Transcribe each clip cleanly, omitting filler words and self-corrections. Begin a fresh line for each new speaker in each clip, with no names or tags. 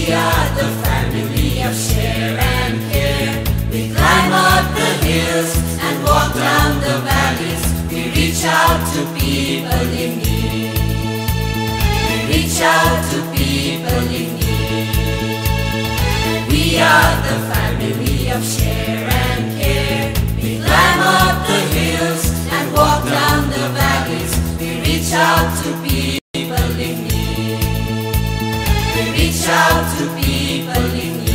We are the family of share and care. We climb up the hills and walk down the valleys. We reach out to people in need. We reach out to people in need. We are the family of share and care. We climb up the hills and walk down the valleys. We reach out to people in need. We reach out to people in need.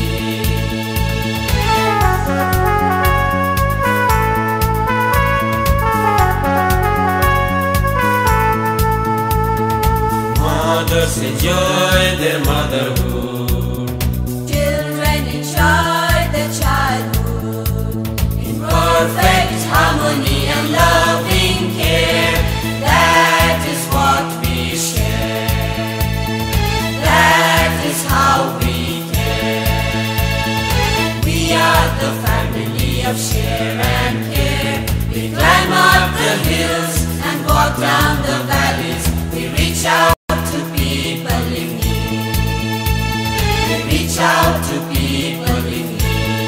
Mothers enjoy their motherhood.
Children enjoy their childhood in perfect harmony and loving care. That is what we share. That is how we care. We are the family of share and care. We climb up the hills and walk down the valleys. We reach out to people in need. We reach out to people in need.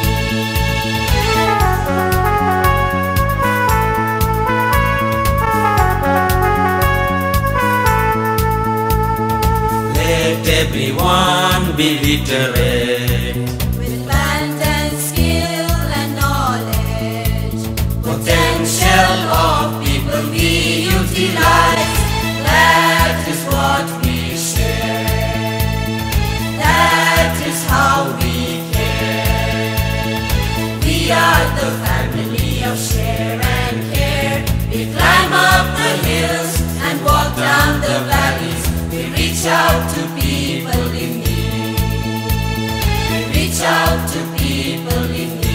Let everyone be literate.
With abundant skill and knowledge, potential of people we utilize. That is what we share. That is how we care. We are the family of share and care. We climb up the hills and walk down the valleys. We reach out to people in need. We reach out to people in need.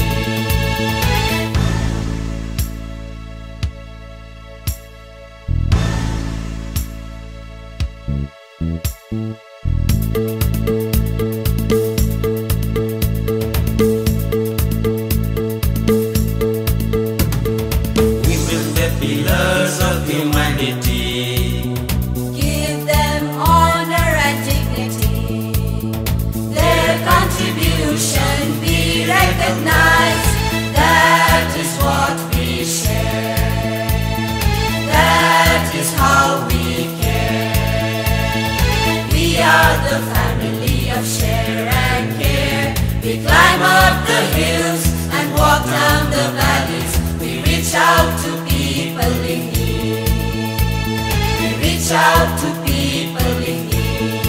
We build the pillars of humanity.
Give them honor and dignity. Their contribution be recognized. That is what we share. That is how we care. We are the family of share and care. We climb up the hills and walk down the valleys. We reach out to people in need. We reach out to people in need.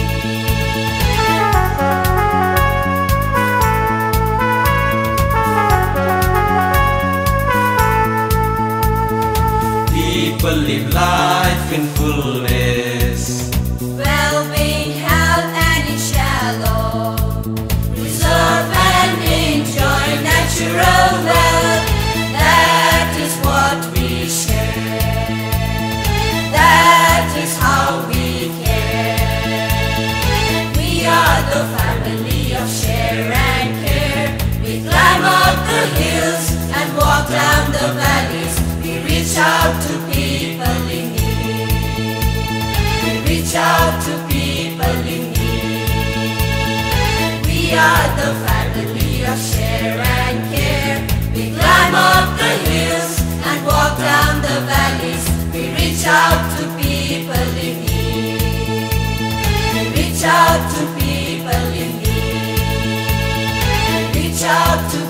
People live life in fullness.
Well-being, health, and in shallow. Preserve and enjoy natural wealth. That is what we share. That is how we care. We are the family of share and care. We climb up the hills and walk down the valleys. We reach out to people in need. We reach out to people in need. We are the family of share and care. We climb up the hills and walk down the valleys. We reach out to people in need. We reach out to people in need. We reach out to